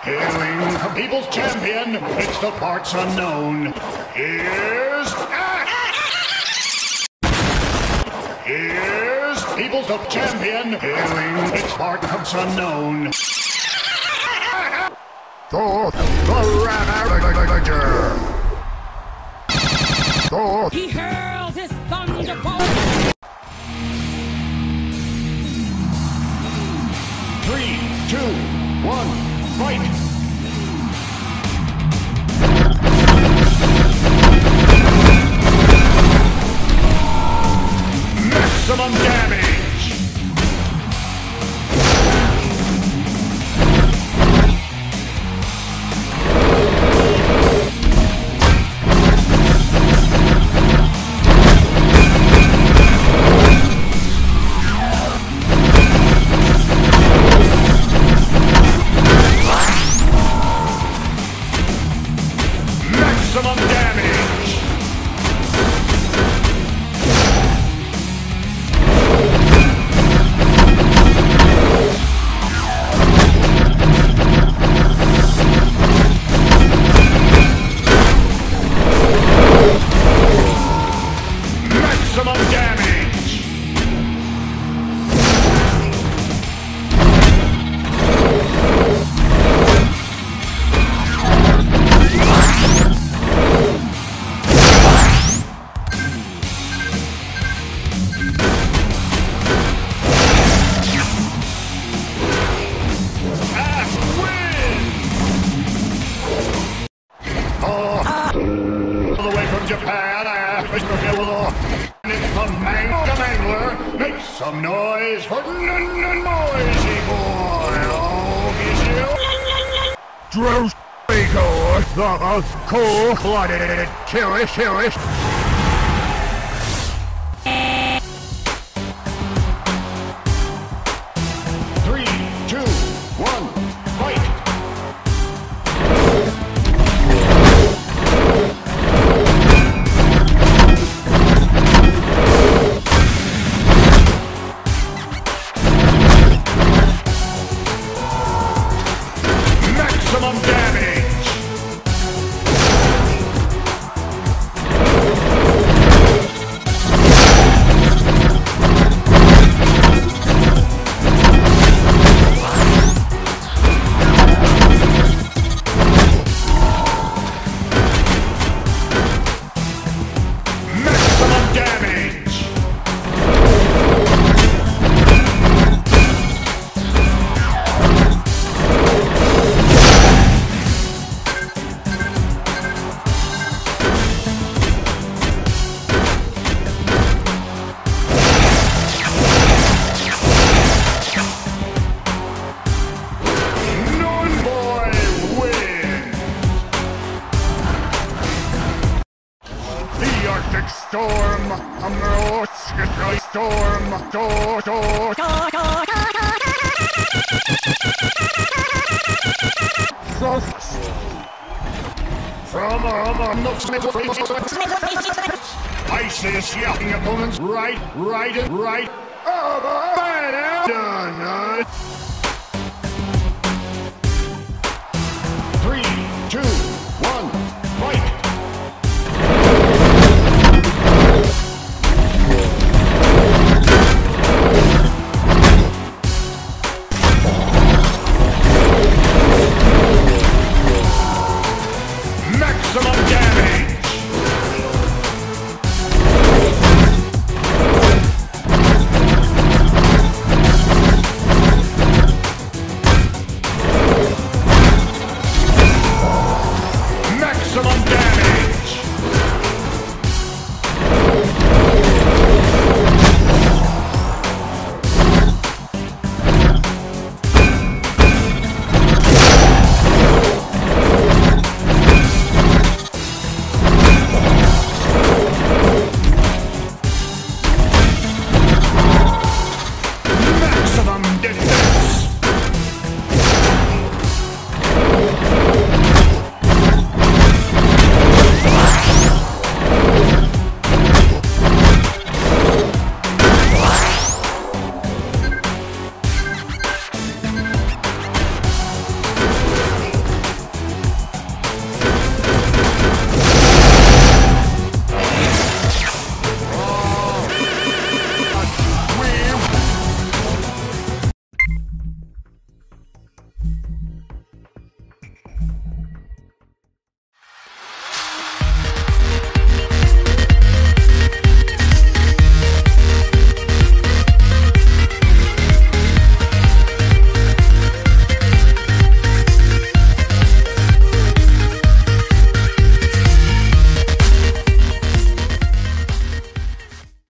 Hailing from People's Champion, it's the parts unknown. Here's People's Champion, hailing its parts unknown. Thor, the Ravager. Thor. He hurls his thunderbolt. 3, 2, 1, fight! Maximum damage! Maximum damage! Maximum damage! All the way from Japan, Mr. Hillel, and it's the Mangler. Make some noise for Noisy Boy. Oh, Drew the cold-blooded killers. 3, 2, 1, fight! Maximum damage! Maximum damage! Arctic storm, storm, from ISIS yelling opponents right. Done.